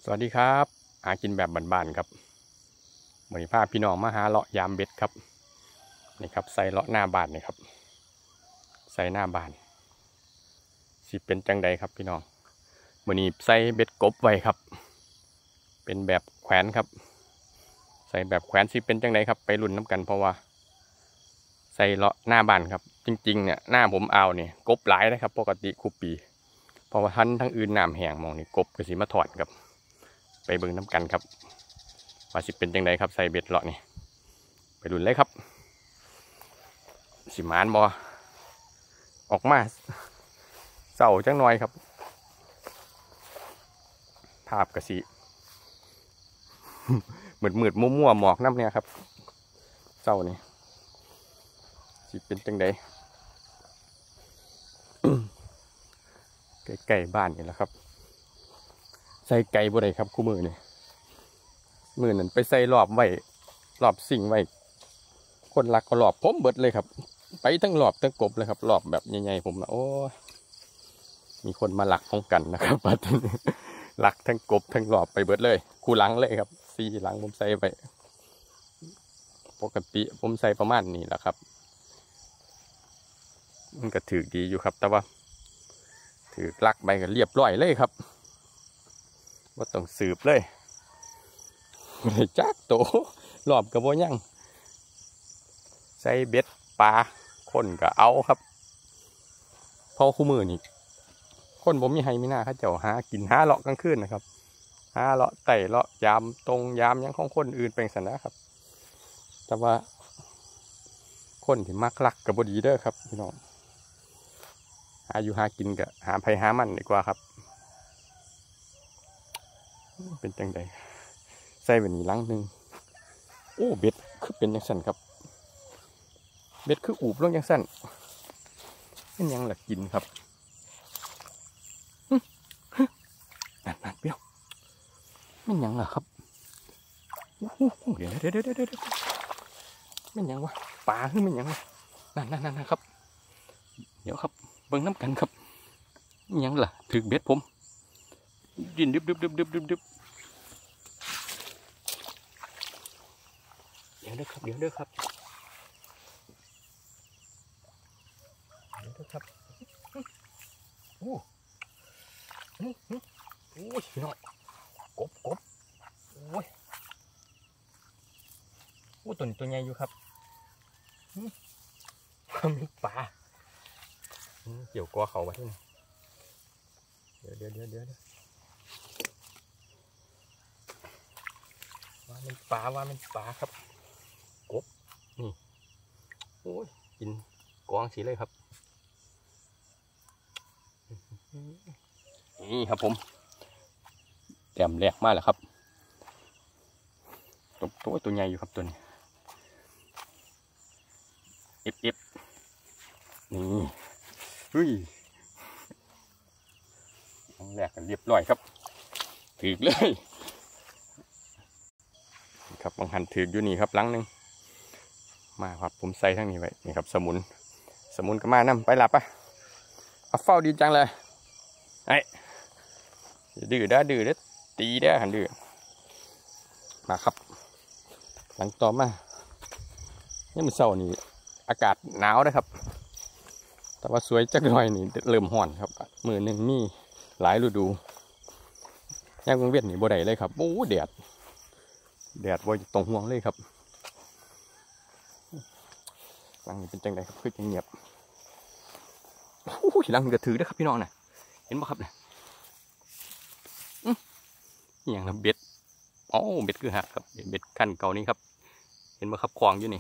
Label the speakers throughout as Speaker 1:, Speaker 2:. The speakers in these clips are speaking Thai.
Speaker 1: สวัสดีครับหากินแบบบ้านๆครับวันนี้พาพี่น้องมาหาเลาะยามเบ็ดครับนี่ครับใส่เลาะหน้าบ้านนี่ครับใส่หน้าบ้านสิเป็นจังใดครับพี่น้องวันนี้ใส่เบ็ดกบไว้ครับเป็นแบบแขวนครับใส่แบบแขวนสิเป็นจังใดครับไปลุ้นน้ำกันเพราะว่าใส่เลาะหน้าบ้านครับจริงๆเนี่ยหน้าผมเอาเนี่ยกบหลายนะครับปกติคุปีเพราะว่าทั้งอื่นน้ำแห้งมองนี่กบก็สิมาถอนครับไปเบิ่งน้ำกันครับว่าสิเป็นจังไดครับใส่เบ็ดเลาะนี่ไปลุ้นเลยครับสิมานบอออกมาเศร้าจังหน่อยครับภาพกระสีมืดมั่วหมอกน้ำเนี่ยครับเศร้านี่สิเป็นจังไดใกล้ๆบ้านนี่แหละครับใส่ไก่บ่ได้ครับคู่มือนี่มือนั่นไปใส่รอบไว้รอบสิ่งไว้คนรักก็รอบผมเบิดเลยครับไปทั้งรอบทั้งกบเลยครับรอบแบบใหญ่ๆผมนะโอ้มีคนมาหลักของกันนะครับปัดหลักทั้งกบทั้งรอบไปเบิดเลยคู่หลังเลยครับสี่หลังผมใส่ไปปกติผมใส่ประมาณนี้แหละครับมันก็ถือดีอยู่ครับแต่ว่าถือลักไปก็เรียบร้อยเลยครับว่าต้องสืบเลยเลยจักโตรอบกระโบยังใส่เบ็ดปลาคนก็เอาครับพอคู่มือนี่คนผมมีให้มีหน้าเขาเจ้าหากินหาเลาะกลางคืนนะครับหาเลาะไต่เลาะยามตรงยามยังของคนอื่นเป็นสันนะครับแต่ว่าคนที่มักลักกับบดีเด้อครับพี่น้องหาอยู่หากินกับหาไผหามันดีกว่าครับเป็นจังใดใส่แบบนี้ลังหนึ่งโอ้เบ็ดคือเป็นยังสั่นครับเบ็ดคืออูบลงยังสั่นเป็นยังหลักกินครับนั่นเปรี้ยวเป็นยังล่ะครับเดี๋ยวเป็นยังวะปลาคือเป็นยังวะนั่นครับเดี๋ยวครับเบิ่งน้ำกันครับยังล่ะถึงเบ็ดผมดินดึบเดี๋ยวเด้อครับเดี๋ยวเด้อครับโอ้พี่น้องกบโอ้ยตัวนี้ตัวใหญ่อยู่ครับมีปลาเกี่ยวกอเขาไว้ที่นี่เดี๋ยวว่ามันปลาครับกบนี่โอ้ยกินกองสีเลยครับนี่ครับผมแต้มแรกมากแล้วครับตัวใหญ่อยู่ครับตัวนี้เอฟนี่เฮ้ยแรกกันเรียบร้อยครับถือเลยครับบางหันถืออยู่นี่ครับหลังหนึ่งมาครับผมใส่ทั้งนี้ไว้นี่ครับสมุนก็มานำไปหลับปะเอาเฝ้าดีจังเลยไอ้ดื้อตีได้หันดื้อมาครับหลังต่อมานี่มันเศร้านี่อากาศหนาวนะครับแต่ว่าสวยจักหน่อยนี่เริ่มห่อนครับมือหนึ่งมีหลายฤดูย่างกรุงเวียดนี่บ่ได้เลยครับโอ้แดดบ่ตรงห่วงเลยครับหลังนี้เป็นจังไดครับคือจังเงียบโอ้ยหลังกระถือได้ครับพี่น้องน่ะเห็นบ่ครับเนี่ยอย่างนะเบ็ดอ๋อเบ็ดคือหักครับเบ็ดขั้นเก่านี้ครับเห็นบ่ครับควางอยู่นี่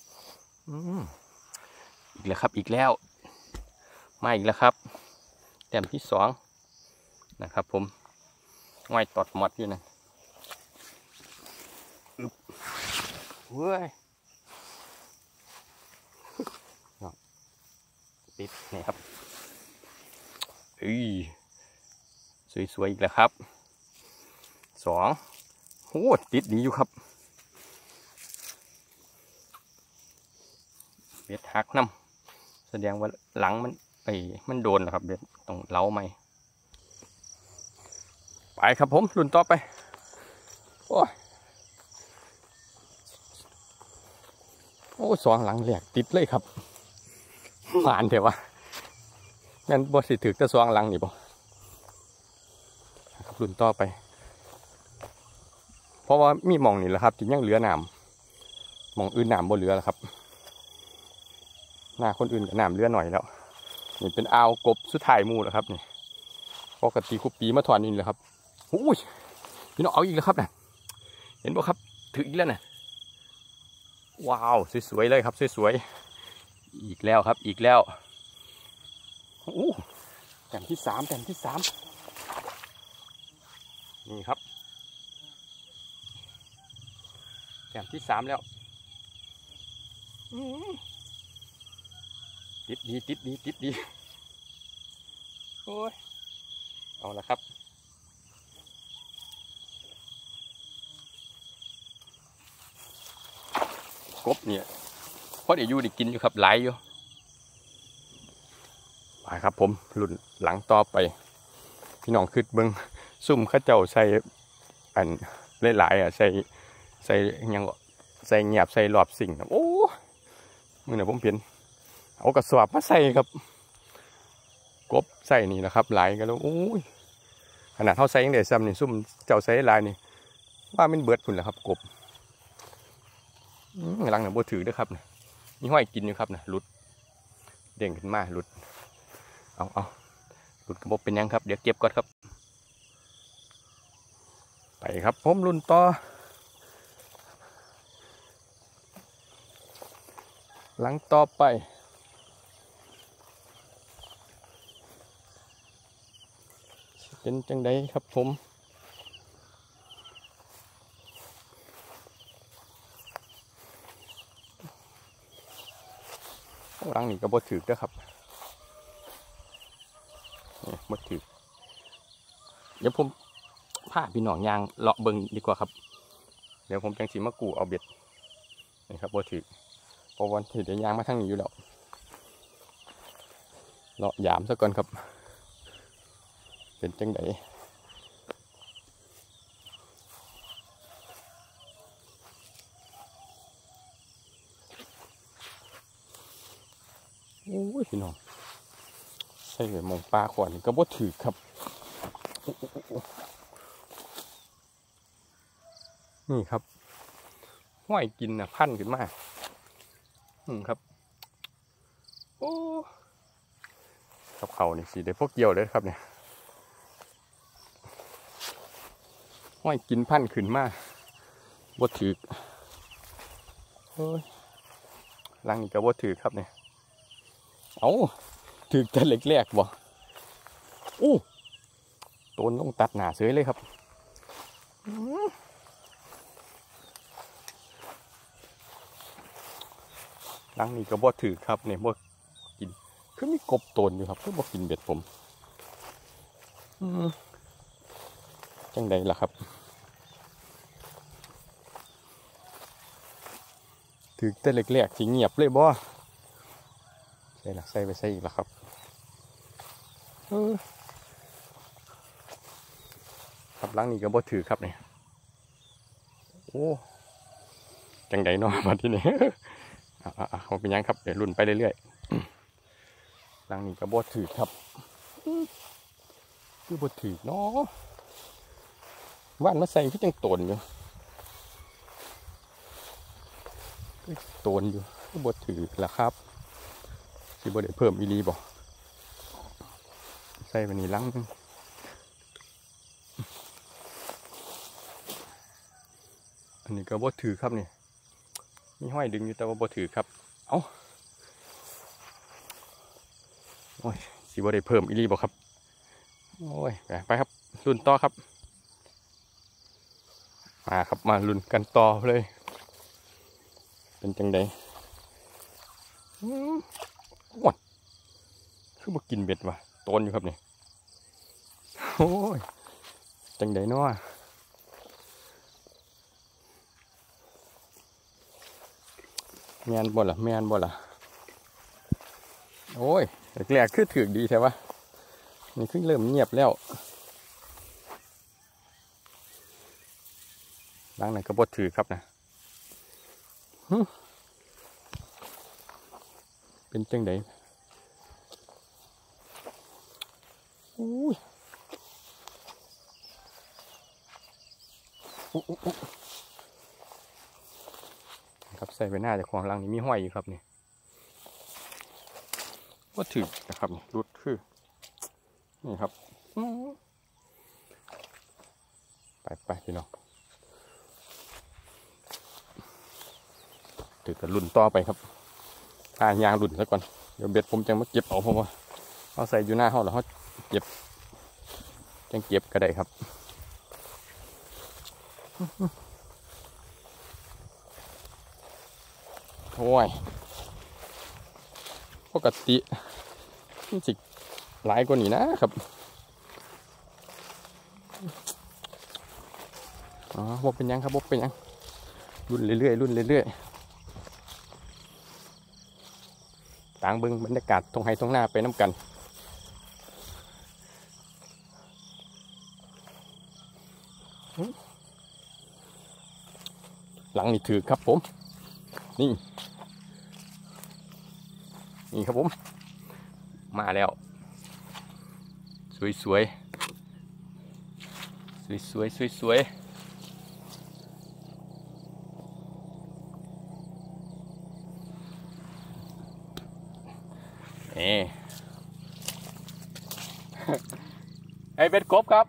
Speaker 1: อีกแล้วครับอีกแล้วมาอีกแล้วครับแต้มที่สองนะครับผมง่อยตอดหมดอยู่นะเว้ยติดนี่ครับสวยๆอีกแล้วครับสองโอ้ติดดีอยู่ครับเบ็ดหักน้ำแสดงว่าหลังมันโดนนะครับเบ็ดต้องเล้าไหมไปครับผมรุ่นต่อไปโอ้ยโอ้สองหลังแหลกติดเลยครับหวานเถอะวะงั้นบ่สิถือจะสองหลังนี่บ่ครับรุ่นต่อไปเพราะว่ามีหม่องนี่แหละครับที่ยังเหลือน้ำหม่องอื่นน้ำบ่เหลือแล้วครับหน้าคนอื่นก็น้ำเหลือหน่อยแล้วนี่เป็นอ่าวกบสุดท้ายหมู่แล้วครับนี่ปกติคุปปีมาถอนนี่แหละครับอุ้ยพี่น้องเอาอีกแล้วครับนะเห็นบ่ครับถืออีกแล้วนะว้าวสวยๆเลยครับสวยๆอีกแล้วครับอีกแล้วอู้แต้มที่สามนี่ครับแต้มที่สามแล้วติดดีโอ้ยเอาละครับกบเนี่ยพอได้อยู่ได้กินอยู่ครับหลายอยู่ไปครับผมรุ่นหลังต่อไปพี่น้องขึ้นเบิ้งซุ่มข้าเจ้าใส่อันหลายๆใส่ยังใส่เงียบใส่หลอบสิ่งโอ้มือเนี่ยผมเปลี่ยนเอากระสอบมาใส่ครับกบใส่นี่นะครับหลายกันแล้วโอ้ยขนาดเท่าใส่ยังได้ซ้ำนี่ซุ่มเจ้าใส่ลายนี่ว่ามันเบิดพุ่นแหละครับกบหลังเนี่ยโบถือด้วยครับนี่ห้อยกินอยู่ครับนะหลุดเด้งขึ้นมาหลุดเอาหลุดกระบอกเป็นยังครับเดี๋ยวเก็บก่อนครับไปครับผมรุ่นต่อหลังต่อไปเป็นจังไดครับผมหลังนี่ก็บ่ถือด้วยครับบ่ถือเดี๋ยวผมพาพี่น้องยางเลาะเบิ่งดีกว่าครับเดี๋ยวผมจังสีมากูเอาเบ็ดนี่ครับบ่ถือเพราะวันที่เดี๋ยวยางมาทั้งนี้อยู่แล้วเลาะยามซะก่อนครับเป็นจังไดโอ้ยพี่น้องใช่เลยมองปลาขวานก็บ่ถือครับนี่ครับห้อยกินนะพันขึ้นมาครับโอ้กับเขานี่สิได้พวกเกี่ยวเลยครับเนี่ยห้อยกินพันขึ้นมาบ่ถือเฮ้ยลังนี่ก็บ่ถือครับเนี่ยเอาถือแต่เล็กแรกบ่อู้ต้นลงตัดหนาเสยเลยครับลังนี่ก็บ่ถือครับเนี่ยบ่กินคือมีกบโตนอยู่ครับคือบ่กินเบ็ดผมจังใดล่ะครับถือแต่เล็กแรกสิเงียบเลยบ่ใส่ละใส่ไปใส่อีกแล้วครับครับล้างนี่ก็บ่ถือครับเนี่ยโอ้จังใดเนาะมาที่นี่เขาเป็นยังครับเดี๋ยวรุ่นไปเรื่อยๆล้างนี่ก็บ่ถือครับคือบ่ถือเนาะว่านมาใส่ที่จังโตนอยู่โตนอยู่คือบ่ถือละครับสิบ่ได้เพิ่มอีลีบ่ใส่ไปนี่ล้างอันนี้ก็บ่ถือครับนี่มีห้อยดึงอยู่แต่ว่าบ่ถือครับเอ้าโอ้ยสิบ่ได้เพิ่มอีลีบ่ครับโอ้ยไปครับรุ่นต่อครับมาครับมาลุ้นกันต่อเลยเป็นจังใดว้าคือบ่กินเบ็ดวะโตนอยู่ครับนี่โอ้ยจังใดเนาะแมนบ่ล่ะแมนบ่ล่ะโอ้ยแรกๆคือถือดีใช่ปะนี่คือเริ่มเงียบแล้วล้างนั่นก็บ่ถือครับนะเป็นจังไดอุ้ยครับใส่ไปหน้าจากของลังนี้มีห้อยอยู่ครับนี่ว่าถือนะครับรุดคือนี่ครับไปพี่น้องถือกับรุ่นต่อไปครับพายางรุ่นซะก่อนเดี๋ยวเบ็ดผมจะมาเก็บเอาเพราะว่าเอาใส่อยู่หน้าห้องแล้วเขาเก็บจังเก็บก็ได้ครับโอ้ยปกตินี่สิหลายกว่านี้นะครับบกเป็นยังครับบกเป็นยังรุ่นเรื่อยๆรุ่นเรื่อยๆต่างเบิ้งบรรยากาศตรงไฮตรงหน้าไปน้ำกันหลังนี่ถือครับผมนี่ครับผมมาแล้วสวยไอเบ็ดกบครับ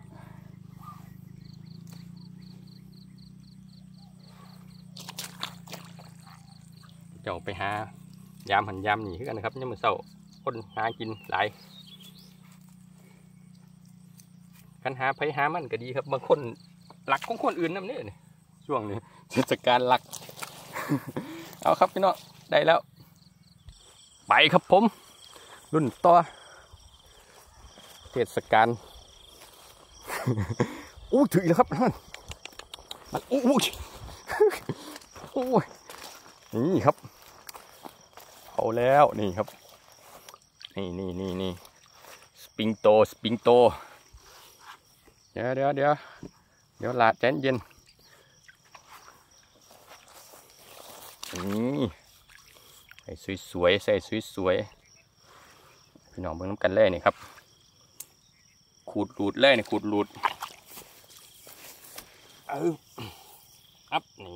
Speaker 1: เจ้าไปหายามหันยามหนีขึ้นกันนะครับยังมือเศร้าคนหากินหลายกันหาไผหามันก็ดีครับบางคนหลักของคนอื่นนั่นเนี่ยช่วงนี้เทศกาลหลัก เอาครับพี่น้องได้แล้วไปครับผมรุ่นต่อเทศกาล อู้ถือแล้วครับมันอู้โอ้ยนี่ครับเอาแล้วนี่ครับนี่สปริงโตเดี๋ยวลาดใจเย็นนี่ใส่สวยพี่น้องเบิ่งน้ำกันเลยนี่ครับขูดหลุดเลยนี่ขูดหลุดอัพนี่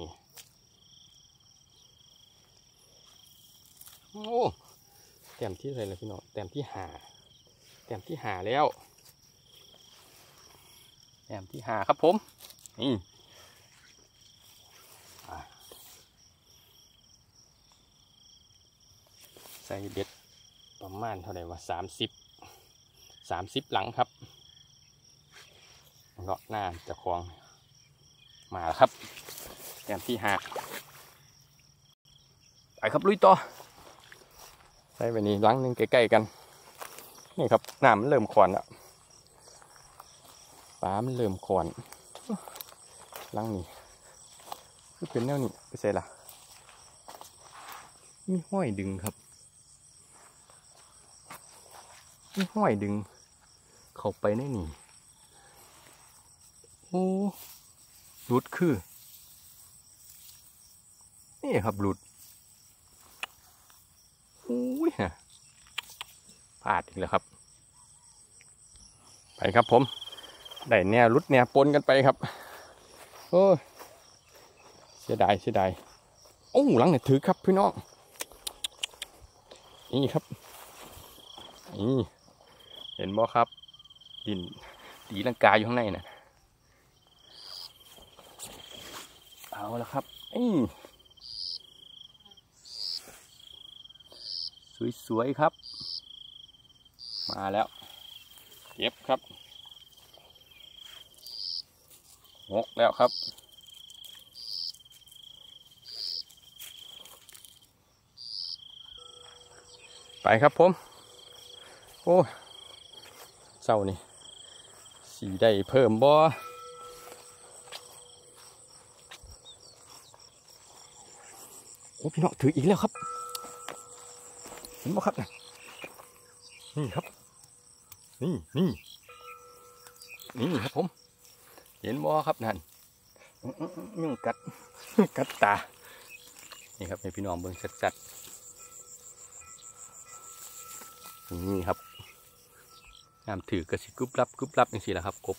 Speaker 1: โอ้แต้มที่อะไรล่ะพี่น้องแต้มที่หาแล้วแต้มที่หาครับผมนี่ใส่เบ็ดประมาณเท่าไหร่วะ30หลังครับเลาะหน้าจะคลองมาแล้วครับแต้มที่หาไปครับลุยต่อใส่ไปนี่หลังนึงใกล้ๆกันนี่ครับน้ำมันเริ่มขอนแล้วปลามันเริ่มขอนหลังนี้เป็นแนวนี้ไปใส่ละมีห้อยดึงครับมีห้อยดึงเข้าไปในนี่โอ้หลุดคือนี่ครับหลุดอุ้ยพลาดอีกแล้วครับไปครับผมได้แนวรุดแนวปนกันไปครับโอ้เสียดายโอ้หลังเนี่ยถือครับพี่น้องนี่ครับนี่เห็นบ่ครับดินตีลังกาอยู่ข้างในน่ะเอาแล้วครับสวยครับมาแล้วเก็บครับงกแล้วครับไปครับผมโอ้เจ้านี่สีได้เพิ่มบ่โอ้พี่น้องถืออีกแล้วครับเห็นบ่ครับนี่ครับนี่ครับผมเห็นบ่ครับนั่นยุ่งกัดกัดตานี่ครับให้พี่น้องเบิ่งชัดๆนี่ครับน้ำถือกระสิกรุบรับอย่างนี้แหละครับกบ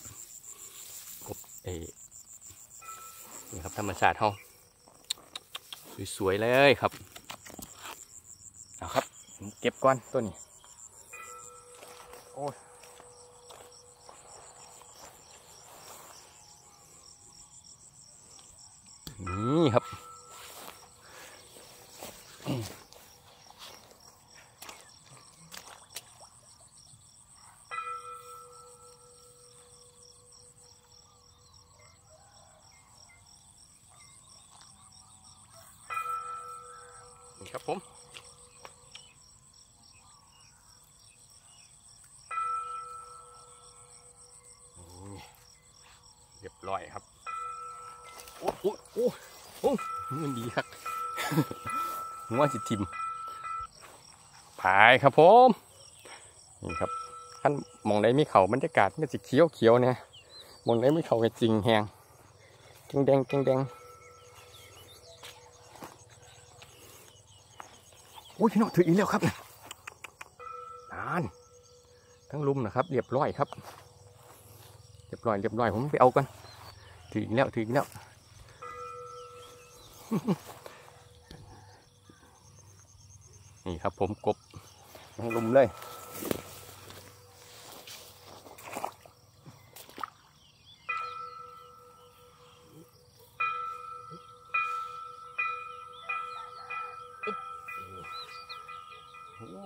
Speaker 1: นี่ครับธรรมชาติเขาสวยๆเลยครับเอาครับเก็บก่อนตัวนี้โอ้ยนี่ครับนี่ครับผมเรียบร้อยครับโอ้มันดีครับงัวสิทิมผายครับผมนี่ครับขั้นมองได้มีเขาบรรยากาศมันจะเขียวเนี่ยมองได้มีเขาจริงแหงแดงโอ้ยพี่น้องถืออีกแล้วครับนานทั้งลุมนะครับเรียบร้อยครับเรียบร้อยผมไปเอากันถืออีกแล้วนี่ครับผมกบทั้งลุมเลยโอ้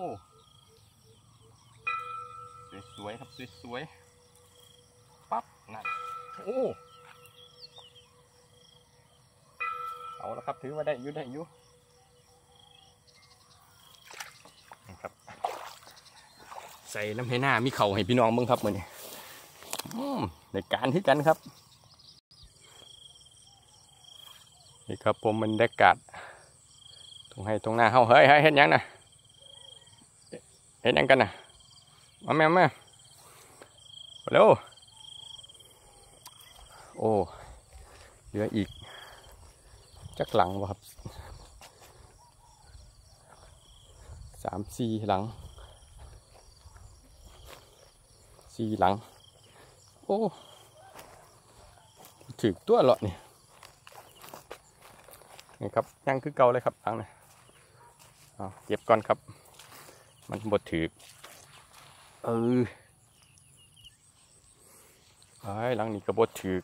Speaker 1: สวยครับสวยปั๊บนั่นโอ้เอาแล้วครับถือว่าได้อยู่นะครับใส่น้ำให้หน้ามีเข่าให้พี่น้องบ้างครับมือนี้ในการที่กันครับนี่ครับผมบรรยากาศตรงหน้าเฮาเฮ้ยเห็นยังนะเห็นยังกันนะมาแม่เร็วโอ้เหลืออีกจักหลังวะครับ3-4 หลัง4 หลังโอ้ถึกตัวหลอดนี่ครับยังคือเก่าเลยครับหลังนะเก็บก่อนครับมันบดถือหลังนี้ก็บดถือ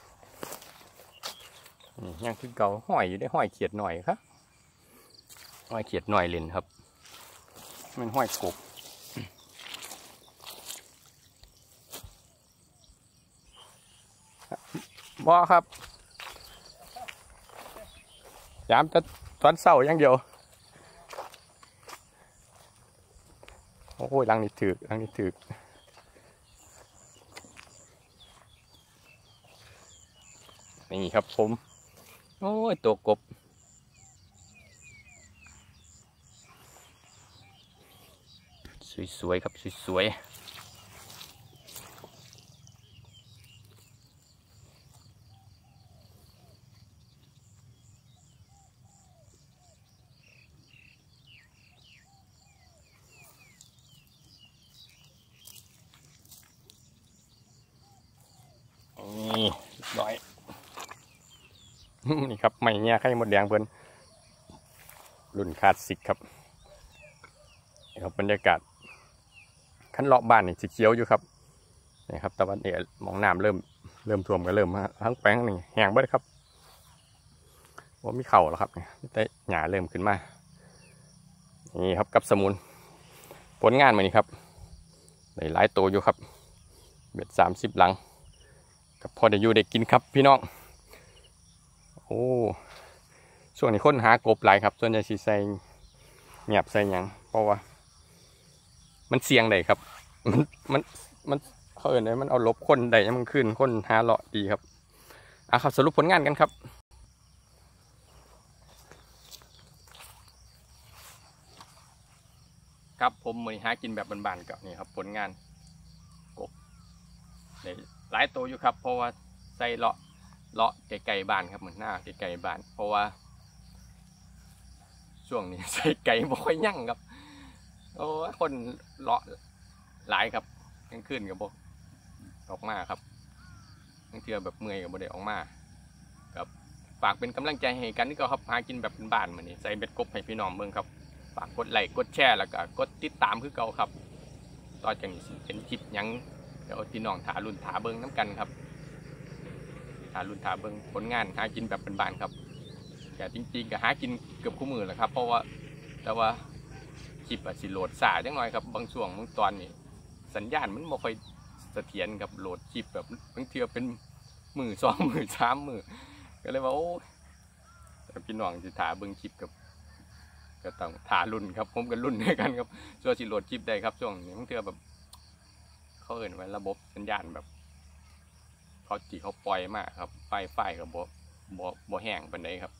Speaker 1: นี่ยังคือเก่าห้อยอยู่ได้ห้อยเขียดหน่อยครับห้อยเขียดหน่อยเล่นครับมันห้อยกบบ่ครับยามจะตอนเศร้าอย่างเดียวโอ้ยหลังนี้ถือนี่ครับผมโอ้ยตัวกบสวยครับสวยนี่ร้อยนี่ครับไม่เนี่ยไข่มดแดงเพิ่นรุ่นคลาสสิกครับนี่ครับบรรยากาศขั้นเลาะบ้านนี่สีเขียวอยู่ครับนี่ครับตะวันมองน้ำเริ่มท่วมก็เริ่มทั้งแป้งนี่แห้งเบิดครับว่ามีเข่าแล้วครับแต่หญ้าเริ่มขึ้นมานี่ครับกับสมุนผลงานมานี่ครับได้หลายตัวอยู่ครับเบ็ด30 หลังกับพอได้อยู่ได้กินครับพี่น้องโอ้ช่วงนี้คนหากบหลายครับส่วนใหญ่สิใส่เงียบใส่หยังเพราะว่ามันเสี่ยงได้ครับมันเขาเอ่ยเลยมันเอาลบคนได้ยังมันขึ้นคนหาเลาะดีครับครับสรุปผลงานกันครับครับผมมือหากินแบบบานๆกับนี่ครับผลงานกบหลายตัวอยู่ครับเพราะว่าใส่เลาะเลาะไกลๆบ้านครับเหมือนหน้าไกลๆบ้านเพราะว่าช่วงนี้ใส่ไก่บ่ค่อยยั่งครับโอ้คนเลาะหลายครับกลางคืนกับบ่ออกมาครับบางเทื่อแบบเมื่อยกับบ่ได้ออกมาครับฝากเป็นกำลังใจให้กันนี่ก็ครับหากินแบบเป็นบ้านเหมือนนี้ใส่เบ็ดกบให้พี่น้องเบิ่งครับฝากกดไลค์กดแชร์แล้วก็กดติดตามคือเก่าครับต่อจากนี้สิเป็นคลิปยังเดี๋ยวพี่น้องถารุ่นถาเบิ่งน้ำกันครับถารุ่นถาเบิ่งผลงานหากินแบบเป็นบ้านครับแต่จริงๆก็หากินเกือบคู่มือแหละครับเพราะว่าแต่ว่าคลิปสิโหลดสายจังหน่อยครับบางช่วงบางตอนนี่สัญญาณมันบ่ค่อยเสถียรกับโหลดคลิปแบบบางเทื่อเป็นมือ2 มือ3 มือก็เลยว่าโอ้พี่น้องสิถาเบิ่งคลิปกับก็ต้องถารุ่นครับผมกับรุ่นด้วยกันครับช่วงสิโหลดคลิปได้ครับช่วงนี้บางเทื่อแบบเขาเอิ้นไว้ระบบสัญญาณแบบเขาปล่อยมากครับไฟกับบ่แห้งปานใดครับ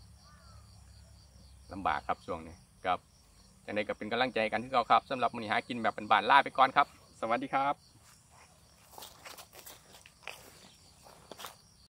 Speaker 1: ลำบากครับช่วงนี้ครับจังใดก็เป็นกำลังใจกันที่เราครับสำหรับมื้อนี้หากินแบบบ้านๆลาไปก่อนครับสวัสดีครับ